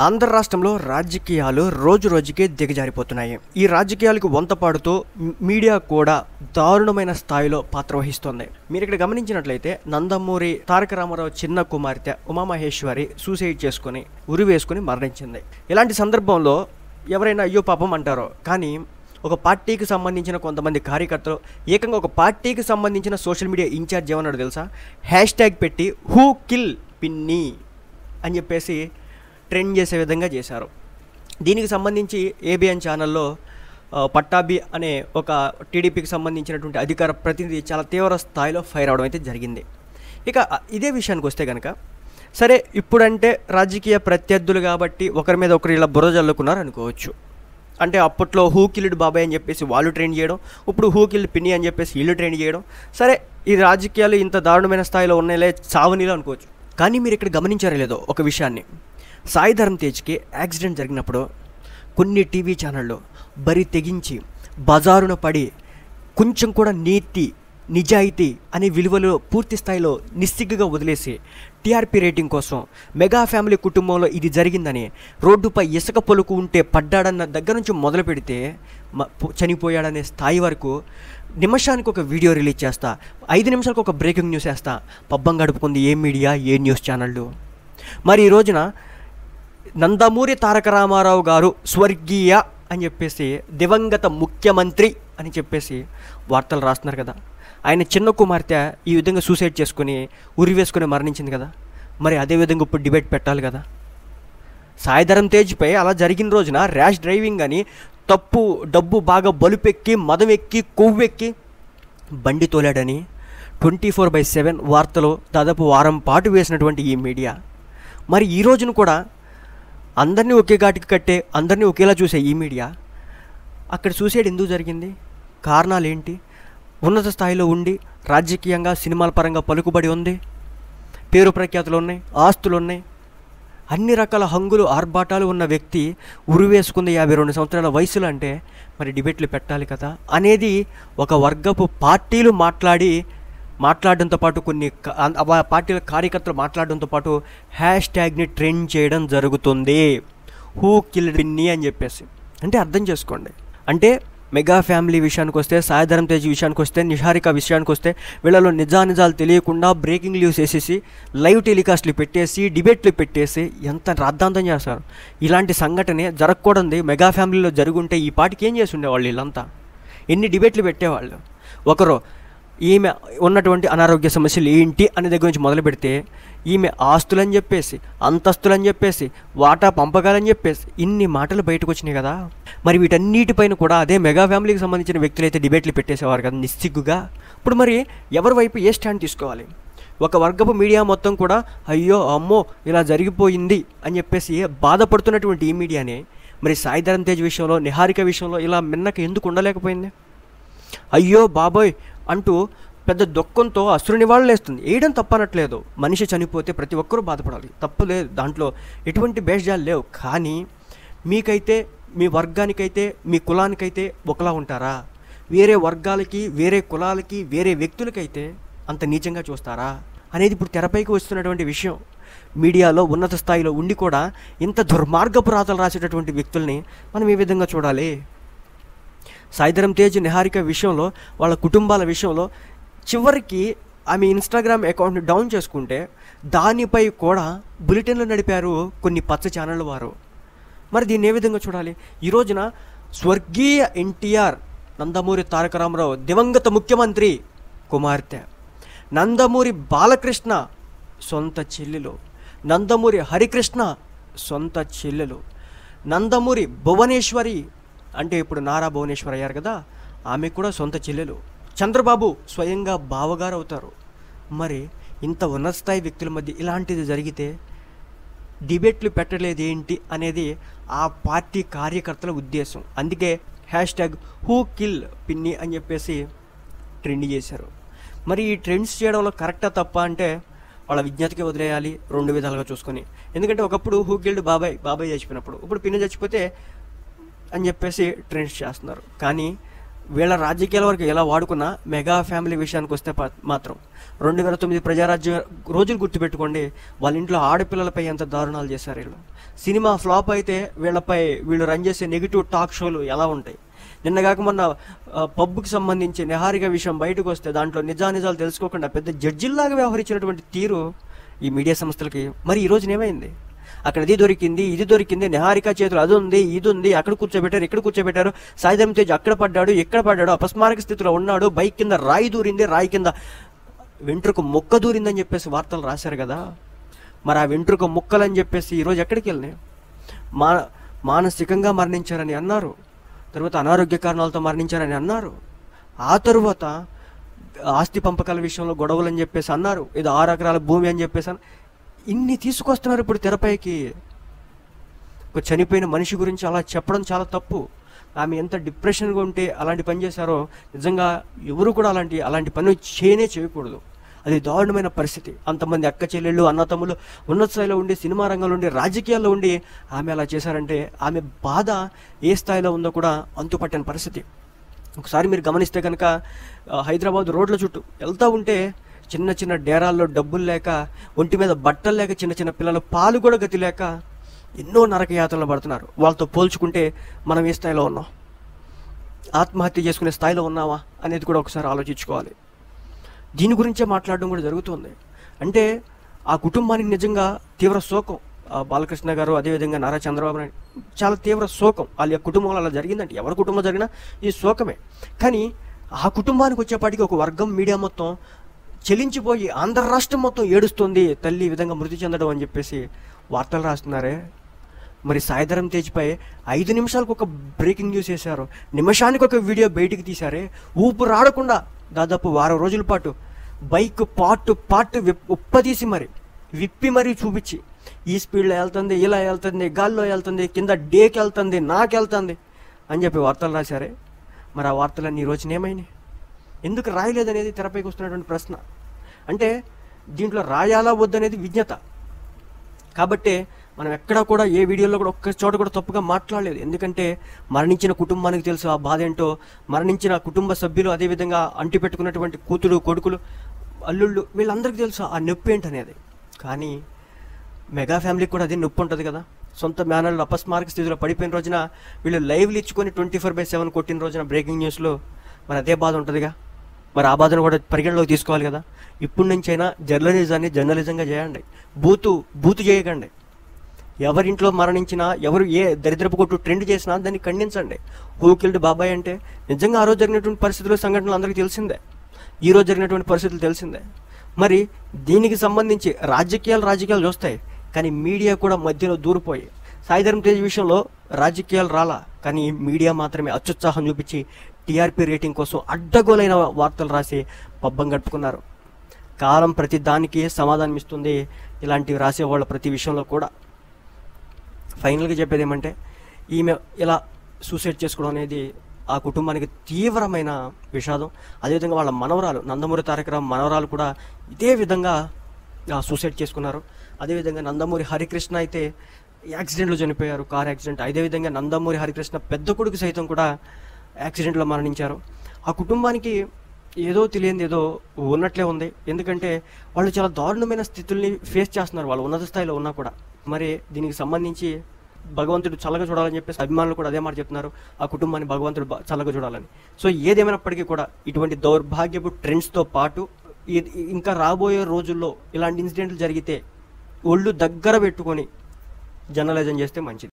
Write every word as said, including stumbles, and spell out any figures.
ఆంధ్ర రాష్ట్రంలో రాజకీయాలు రోజు రోజుకి దిగజారిపోతున్నాయి. ఈ రాజకీయాలకు వంత పాడుతూ మీడియా కూడా దారుణమైన స్థాయిలో పాత్ర వహిస్తోంది. మీరు ఇక్కడ గమనించినట్లయితే నందమూరి తారక రామారావు చిన్న కుమార్తె ఉమామహేశ్వరి సూసైడ్ చేసుకుని ఉరి వేసుకుని మరణించింది. ఇలాంటి సందర్భంలో ఎవరైనా అయ్యో పాపం అంటారో, కానీ ఒక పార్టీకి సంబంధించిన కొంతమంది కార్యకర్తలు ఏకంగా ఒక పార్టీకి సంబంధించిన సోషల్ మీడియా ఇన్ఛార్జ్ ఏమన్నాడు తెలుసా? హ్యాష్ ట్యాగ్ పెట్టి హూ కిల్ పిన్ని అని చెప్పేసి ట్రెండ్ చేసే విధంగా చేశారు. దీనికి సంబంధించి ఏబిఎన్ ఛానల్లో పట్టాభి అనే ఒక టీడీపీకి సంబంధించినటువంటి అధికార ప్రతినిధి చాలా తీవ్ర స్థాయిలో ఫైర్ అవడం అయితే జరిగింది. ఇక ఇదే విషయానికి వస్తే కనుక, సరే ఇప్పుడంటే రాజకీయ ప్రత్యర్థులు కాబట్టి ఒకరి మీద ఒకరు ఇలా బురద జల్లుకున్నారు అనుకోవచ్చు. అంటే అప్పట్లో హూ కిల్డ్ బాబాయ్ అని చెప్పేసి వాళ్ళు ట్రైన్ చేయడం, ఇప్పుడు హూ కిల్డ్ పిన్ని అని చెప్పేసి వీళ్ళు ట్రైన్ చేయడం, సరే ఈ రాజకీయాలు ఇంత దారుణమైన స్థాయిలో ఉన్నాయిలే చావనీలో అనుకోవచ్చు. కానీ మీరు ఇక్కడ గమనించారో లేదో ఒక విషయాన్ని, సాయి ధరమ్ తేజ్కి యాక్సిడెంట్ జరిగినప్పుడు కొన్ని టీవీ ఛానళ్ళు బరి తెగించి బజారున పడి కొంచెం కూడా నీతి నిజాయితీ అనే విలువలు పూర్తి స్థాయిలో నిస్సిగ్గుగా వదిలేసి టీఆర్పీ రేటింగ్ కోసం మెగా ఫ్యామిలీ కుటుంబంలో ఇది జరిగిందని రోడ్డుపై ఇసుక పొలుకు ఉంటే పడ్డాడన్న దగ్గర నుంచి మొదలు పెడితే చనిపోయాడనే స్థాయి వరకు నిమిషానికి ఒక వీడియో రిలీజ్ చేస్తా, ఐదు నిమిషాలకు ఒక బ్రేకింగ్ న్యూస్ వేస్తా పబ్బం గడుపుకుంది ఏ మీడియా ఏ న్యూస్ ఛానళ్ళు. మరి ఈ రోజున నందమూరి తారక రామారావు గారు స్వర్గీయ అని చెప్పేసి దివంగత ముఖ్యమంత్రి అని చెప్పేసి వార్తలు రాస్తున్నారు కదా. ఆయన చిన్న కుమార్తె ఈ విధంగా సూసైడ్ చేసుకుని ఉరి వేసుకుని మరణించింది కదా. మరి అదేవిధంగా ఇప్పుడు డిబేట్ పెట్టాలి కదా. సాయి ధరమ్ తేజ్పై అలా జరిగిన రోజున ర్యాష్ డ్రైవింగ్ అని తప్పు డబ్బు బాగా బలుపెక్కి మదం ఎక్కి కొవ్వెక్కి బండి తోలాడని ట్వంటీ ఫోర్ బై సెవెన్ వార్తలు దాదాపు వారం పాటు వేసినటువంటి ఈ మీడియా మరి ఈ రోజున కూడా అందరినీ ఒకే ఘాటికి కట్టే అందరినీ ఒకేలా చూసే ఈ మీడియా అక్కడ సూసైడ్ ఎందుకు జరిగింది, కారణాలు ఏంటి? ఉన్నత స్థాయిలో ఉండి రాజకీయంగా సినిమాల పరంగా పలుకుబడి ఉంది, పేరు ప్రఖ్యాతులు ఉన్నాయి, ఆస్తులు ఉన్నాయి, అన్ని రకాల హంగులు ఆర్భాటాలు ఉన్న వ్యక్తి ఉరి వేసుకుంది యాభై రెండు సంవత్సరాల వయసులో అంటే మరి డిబేట్లు పెట్టాలి కదా అనేది ఒక వర్గపు పార్టీలు మాట్లాడి మాట్లాడడంతో పాటు కొన్ని పార్టీల కార్యకర్తలు మాట్లాడడంతో పాటు హ్యాష్ ట్యాగ్ని ట్రెండ్ చేయడం జరుగుతుంది. హూ కిల్డ్ పిన్ని అని చెప్పేసి అంటే అర్థం చేసుకోండి. అంటే మెగా ఫ్యామిలీ విషయానికి వస్తే, సాయి ధరమ్ తేజ్ విషయానికి వస్తే, నిహారిక విషయానికి వస్తే వీళ్ళలో నిజానిజాలు తెలియకుండా బ్రేకింగ్ న్యూస్ వేసేసి లైవ్ టెలికాస్ట్లు పెట్టేసి డిబేట్లు పెట్టేసి ఎంత రాద్ధాంతం చేస్తారు. ఇలాంటి సంఘటనే జరగకూడదు మెగా ఫ్యామిలీలో జరుగుంటే ఈ పాటికి ఏం చేసి ఉండేవాళ్ళు వీళ్ళంతా? ఎన్ని డిబేట్లు పెట్టేవాళ్ళు. ఒకరు ఈమె ఉన్నటువంటి అనారోగ్య సమస్యలు ఏంటి అనే దగ్గర నుంచి మొదలు పెడితే ఈమె ఆస్తులని చెప్పేసి అంతస్తులని చెప్పేసి వాటా పంపకాలని చెప్పేసి ఇన్ని మాటలు బయటకు వచ్చినాయి కదా. మరి వీటన్నిటిపైన కూడా అదే మెగా ఫ్యామిలీకి సంబంధించిన వ్యక్తులు అయితే డిబేట్లు పెట్టేసేవారు కదా నిస్సిగ్గుగా. ఇప్పుడు మరి ఎవరి వైపు ఏ స్టాండ్ తీసుకోవాలి? ఒక వర్గపు మీడియా మొత్తం కూడా అయ్యో అమ్మో ఇలా జరిగిపోయింది అని చెప్పేసి బాధపడుతున్నటువంటి ఈ మీడియానే మరి సాయి ధరమ్ తేజ్ విషయంలో, నిహారిక విషయంలో ఇలా మిన్నక ఎందుకు ఉండలేకపోయింది? అయ్యో బాబోయ్ అంటూ పెద్ద దుఃఖంతో అసురు నివాళులు వేస్తుంది. వేయడం తప్పనట్లేదు, మనిషి చనిపోతే ప్రతి ఒక్కరూ బాధపడాలి, తప్పు లేదు, దాంట్లో ఎటువంటి భేషజాలు లేవు. కానీ మీకైతే మీ వర్గానికైతే మీ కులానికైతే ఒకలా ఉంటారా? వేరే వర్గాలకి వేరే కులాలకి వేరే వ్యక్తులకైతే అంత నీచంగా చూస్తారా అనేది ఇప్పుడు తెరపైకి వస్తున్నటువంటి విషయం. మీడియాలో ఉన్నత స్థాయిలో ఉండి కూడా ఇంత దుర్మార్గపు రాతలు రాసేటటువంటి వ్యక్తుల్ని మనం ఏ విధంగా చూడాలి? సాయి ధరమ్ తేజ్ నిహారిక విషయంలో, వాళ్ళ కుటుంబాల విషయంలో చివరికి ఆమె ఇన్స్టాగ్రామ్ అకౌంట్ని డౌన్ చేసుకుంటే దానిపై కూడా బులెటిన్లు నడిపారు కొన్ని పచ్చ ఛానళ్ళ వారు. మరి దీన్ని ఏ విధంగా చూడాలి? ఈ రోజున స్వర్గీయ ఎన్టీఆర్ నందమూరి తారక రామారావు దివంగత ముఖ్యమంత్రి కుమార్తె, నందమూరి బాలకృష్ణ సొంత చెల్లెలు, నందమూరి హరికృష్ణ సొంత చెల్లెలు, నందమూరి భువనేశ్వరి అంటే ఇప్పుడు నారా భువనేశ్వర్ అయ్యారు కదా, ఆమె కూడా సొంత చెల్లెలు, చంద్రబాబు స్వయంగా బావగారు అవుతారు. మరి ఇంత ఉన్నత స్థాయి వ్యక్తుల మధ్య ఇలాంటిది జరిగితే డిబేట్లు పెట్టలేదు ఏంటి అనేది ఆ పార్టీ కార్యకర్తల ఉద్దేశం. అందుకే హ్యాష్ ట్యాగ్ హూ కిల్ పిన్ని అని చెప్పేసి ట్రెండ్ చేశారు. మరి ఈ ట్రెండ్స్ చేయడంలో కరెక్టా తప్ప అంటే వాళ్ళ విజ్ఞతకి వదిలేయాలి రెండు విధాలుగా చూసుకొని. ఎందుకంటే ఒకప్పుడు హూ కిల్డ్ బాబాయ్ బాబాయ్ చచ్చిపోయినప్పుడు, ఇప్పుడు పిన్ని చచ్చిపోతే అని చెప్పేసి ట్రెండ్స్ చేస్తున్నారు. కానీ వీళ్ళ రాజకీయాల వరకు ఎలా వాడుకున్నా మెగా ఫ్యామిలీ విషయానికి వస్తే మాత్రం రెండు వేల తొమ్మిది ప్రజారాజ్యం రోజులు గుర్తుపెట్టుకోండి, వాళ్ళ ఇంట్లో ఆడపిల్లలపై ఎంత దారుణాలు చేశారు వీళ్ళు. సినిమా ఫ్లాప్ అయితే వీళ్ళపై వీళ్ళు రన్ చేసే నెగిటివ్ టాక్ షోలు ఎలా ఉంటాయి. నిన్నగాక మొన్న పబ్కి సంబంధించి నిహారిక విషయం బయటకు వస్తే దాంట్లో నిజానిజాలు తెలుసుకోకుండా పెద్ద జడ్జిల్లాగా వ్యవహరించినటువంటి తీరు ఈ మీడియా సంస్థలకి. మరి ఈ రోజున ఏమైంది? అక్కడ ఇది దొరికింది, ఇది దొరికింది, నిహారిక చేతులు అది ఉంది, ఇది ఉంది, అక్కడ కూర్చోబెట్టారు, ఇక్కడ కూర్చోబెట్టారు, సాయిధరం తేజ్ అక్కడ పడ్డాడు, ఎక్కడ పడ్డాడు, అపస్మారక స్థితిలో ఉన్నాడు, బైక్ కింద రాయి దూరింది, రాయి కింద వెంట్రుక ముక్క దూరిందని చెప్పేసి వార్తలు రాశారు కదా. మరి ఆ వెంట్రుక ముక్కలని చెప్పేసి ఈరోజు ఎక్కడికి వెళ్ళినాయి? మా మానసికంగా మరణించారని అన్నారు, తర్వాత అనారోగ్య కారణాలతో మరణించారని అన్నారు, ఆ తరువాత ఆస్తి పంపకాల విషయంలో గొడవలు అని చెప్పేసి అన్నారు, ఇది ఆరు ఎకరాల భూమి అని చెప్పేసి ఇన్ని తీసుకొస్తున్నారు ఇప్పుడు తెరపైకి. ఒక చనిపోయిన మనిషి గురించి అలా చెప్పడం చాలా తప్పు. ఆమె ఎంత డిప్రెషన్గా ఉంటే అలాంటి పని చేశారో నిజంగా ఎవరు కూడా అలాంటి అలాంటి పని చేయనే చేయకూడదు. అది దారుణమైన పరిస్థితి. అంతమంది అక్క చెల్లెళ్ళు అన్నతమ్ములు ఉన్నత స్థాయిలో ఉండి సినిమా రంగంలో ఉండి రాజకీయాల్లో ఉండి ఆమె అలా చేశారంటే ఆమె బాధ ఏ స్థాయిలో ఉందో కూడా అంతుపట్టని పరిస్థితి. ఒకసారి మీరు గమనిస్తే కనుక హైదరాబాద్ రోడ్ల చుట్టూ వెళ్తూ ఉంటే చిన్న చిన్న డేరాల్లో డబ్బులు లేక, ఒంటి మీద బట్టలు లేక, చిన్న చిన్న పిల్లల పాలు కూడా గతి లేక ఎన్నో నరకయాతనలు పడుతున్నారు. వాళ్ళతో పోల్చుకుంటే మనం ఏ స్థాయిలో ఉన్నాం? ఆత్మహత్య చేసుకునే స్థాయిలో ఉన్నావా అనేది కూడా ఒకసారి ఆలోచించుకోవాలి. దీని గురించే మాట్లాడడం కూడా జరుగుతుంది. అంటే ఆ కుటుంబానికి నిజంగా తీవ్ర శోకం. బాలకృష్ణ గారు అదేవిధంగా నారా చంద్రబాబు నాయుడు చాలా తీవ్ర శోకం. వాళ్ళ కుటుంబంలో అలా జరిగిందంటే ఎవరి కుటుంబంలో జరిగినా ఈ శోకమే. కానీ ఆ కుటుంబానికి వచ్చేపాటికి ఒక వర్గం మీడియా మొత్తం చెలించిపోయి ఆంధ్ర రాష్ట్రం మొత్తం ఏడుస్తుంది తల్లి ఈ విధంగా మృతి చెందడం అని చెప్పేసి వార్తలు రాస్తున్నారే. మరి సాయిధరం తేజ్పై ఐదు నిమిషాలకు ఒక బ్రేకింగ్ న్యూస్ వేశారు, నిమిషానికి ఒక వీడియో బయటికి తీశారే. ఊపిరి ఆడకుండా దాదాపు వారం రోజుల పాటు బైక్ పాటు పాటు విప్ ఉప్పదీసి మరి విప్పి మరీ చూపించి ఈ స్పీడ్లో వెళ్తుంది, ఇలా వెళ్తుంది, గాల్లో వెళ్తుంది, కింద డేకి వెళ్తుంది, నాకు వెళ్తుంది అని చెప్పి వార్తలు రాశారే. మరి ఆ వార్తలన్నీ ఈ రోజున ఏమైనాయి? ఎందుకు రాయలేదనేది తెరపైకి వస్తున్నటువంటి ప్రశ్న. అంటే దీంట్లో రాయాలా వద్దనేది విజ్ఞత. కాబట్టే మనం ఎక్కడా కూడా ఏ వీడియోలో కూడా ఒక్క చోట కూడా తప్పుగా మాట్లాడలేదు. ఎందుకంటే మరణించిన కుటుంబానికి తెలుసు ఆ బాధ ఏంటో, మరణించిన కుటుంబ సభ్యులు అదేవిధంగా అంటి పెట్టుకున్నటువంటి కూతురు కొడుకులు అల్లుళ్ళు వీళ్ళందరికీ తెలుసు ఆ నొప్పి ఏంటనేది. కానీ మెగా ఫ్యామిలీకి కూడా అదే నొప్పి ఉంటుంది కదా. సొంత మేనళ్ళు అపస్మారక స్థితిలో పడిపోయిన రోజున వీళ్ళు లైవ్లు ఇచ్చుకొని ట్వంటీ ఫోర్ బై సెవెన్ కొట్టిన రోజున బ్రేకింగ్ న్యూస్లో మరి అదే బాధ ఉంటుందిగా. మరి ఆ బాధను కూడా పరిగణలోకి తీసుకోవాలి కదా. ఇప్పటి నుంచైనా జర్నలిజాన్ని జర్నలిజంగా చేయండి, బూతు బూతు చేయకండి. ఎవరింట్లో మరణించినా, ఎవరు ఏ దరిద్రపు కొట్టు ట్రెండ్ చేసినా దాన్ని ఖండించండి. హూ కిల్డ్ బాబాయ్ అంటే నిజంగా ఆ రోజు జరిగినటువంటి పరిస్థితులు సంఘటనలు అందరికీ తెలిసిందే, ఈ రోజు జరిగినటువంటి పరిస్థితులు తెలిసిందే. మరి దీనికి సంబంధించి రాజకీయాలు రాజకీయాలు చూస్తాయి, కానీ మీడియా కూడా మధ్యలో దూరిపోయి సాయిధరం తేజ్ విషయంలో రాజకీయాలు రాలా, కానీ మీడియా మాత్రమే అత్యుత్సాహం చూపించి టీఆర్పీ రేటింగ్ కోసం అడ్డగోలైన వార్తలు రాసి పబ్బం గడుపుకున్నారు. కాలం ప్రతి దానికి సమాధానం ఇస్తుంది ఇలాంటివి రాసేవాళ్ళ ప్రతి విషయంలో కూడా. ఫైనల్గా చెప్పేది ఏమంటే ఈమె ఇలా సూసైడ్ చేసుకోవడం అనేది ఆ కుటుంబానికి తీవ్రమైన విషాదం. అదేవిధంగా వాళ్ళ మనవరాలు నందమూరి తారక రావు మనవరాలు కూడా ఇదే విధంగా సూసైడ్ చేసుకున్నారు. అదేవిధంగా నందమూరి హరికృష్ణ అయితే యాక్సిడెంట్లో చనిపోయారు, కార్ యాక్సిడెంట్. అదేవిధంగా నందమూరి హరికృష్ణ పెద్ద కొడుకు సైతం కూడా యాక్సిడెంట్లో మరణించారు. ఆ కుటుంబానికి ఏదో తెలియదు ఏదో ఉన్నట్లే ఉంది. ఎందుకంటే వాళ్ళు చాలా దారుణమైన స్థితుల్ని ఫేస్ చేస్తున్నారు వాళ్ళు ఉన్నత స్థాయిలో ఉన్నా కూడా. మరి దీనికి సంబంధించి భగవంతుడు చల్లగా చూడాలని చెప్పేసి అభిమానులు కూడా అదే మాట చెప్తున్నారు, ఆ కుటుంబాన్ని భగవంతుడు చల్లగా చూడాలని. సో ఏదేమైనప్పటికీ కూడా ఇటువంటి దౌర్భాగ్యపు ట్రెండ్స్తో పాటు ఇంకా రాబోయే రోజుల్లో ఇలాంటి ఇన్సిడెంట్లు జరిగితే ఒళ్ళు దగ్గర పెట్టుకొని జర్నలిజం చేస్తే మంచిది.